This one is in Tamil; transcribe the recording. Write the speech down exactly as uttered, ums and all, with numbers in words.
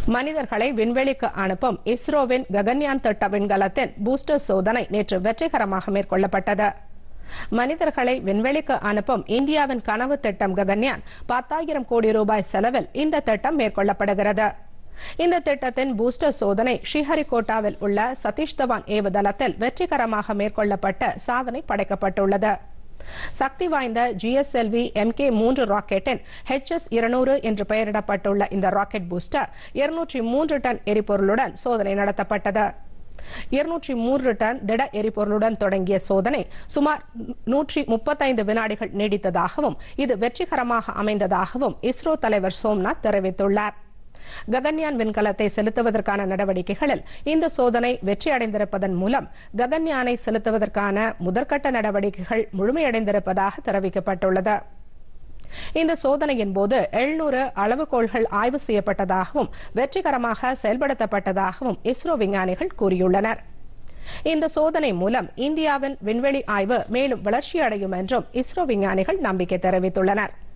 மனிதர்களை விண்வெளிக்கு அனுப்பும் இஸ்ரோவின் ககன்யான் திட்ட விண்கலத்தின் பூஸ்டர் சோதனை நேற்று வெற்றிகரமாக மேற்கொள்ளப்பட்டது. மனிதர்களை விண்வெளிக்கு அனுப்பும் இந்தியாவின் கனவு திட்டம் ககன்யான் பத்தாயிரம் கோடி ரூபாய் செலவில் இந்த திட்டம் மேற்கொள்ளப்படுகிறது. இந்த திட்டத்தின் பூஸ்டர் சோதனை ஸ்ரீஹரிகோட்டாவில் உள்ள சதீஷ் தவான் ஏவுதளத்தில் வெற்றிகரமாக மேற்கொள்ளப்பட்ட சாதனை படைக்கப்பட்டுள்ளது. சக்தி வாய்ந்த G S L V M K மூன்று ராக்கெட்டின் ஹெச் எஸ் இருநூறு என்று பெயரிடப்பட்டுள்ள இந்த ராக்கெட் பூஸ்டர் இருநூற்றி மூன்று டன் எரிபொருளுடன் சோதனை நடத்தப்பட்டது. இருநூற்றி மூன்று டன் திட எரிபொருளுடன் தொடங்கிய சோதனை சுமார் நூற்றி முப்பத்தைந்து வினாடிகள் நீடித்ததாகவும் இது வெற்றிகரமாக அமைந்ததாகவும் இஸ்ரோ தலைவர் சோம்நாத் தெரிவித்துள்ளார். ககன்யான் விண்கலத்தை செலுத்துவதற்கான நடவடிக்கைகளில் இந்த சோதனை வெற்றியடைந்திருப்பதன் மூலம் ககன்யானை செலுத்துவதற்கான முதற்கட்ட நடவடிக்கைகள் முழுமையடைந்திருப்பதாக தெரிவிக்கப்பட்டுள்ளது. இந்த சோதனையின் போது எழுநூறு அளவுகோல்கள் ஆய்வு செய்யப்பட்டதாகவும் வெற்றிகரமாக செயல்படுத்தப்பட்டதாகவும் இஸ்ரோ விஞ்ஞானிகள் கூறியுள்ளனர். இந்த சோதனை மூலம் இந்தியாவின் விண்வெளி ஆய்வு மேலும் வளர்ச்சியடையும் என்றும் இஸ்ரோ விஞ்ஞானிகள் நம்பிக்கை தெரிவித்துள்ளனர்.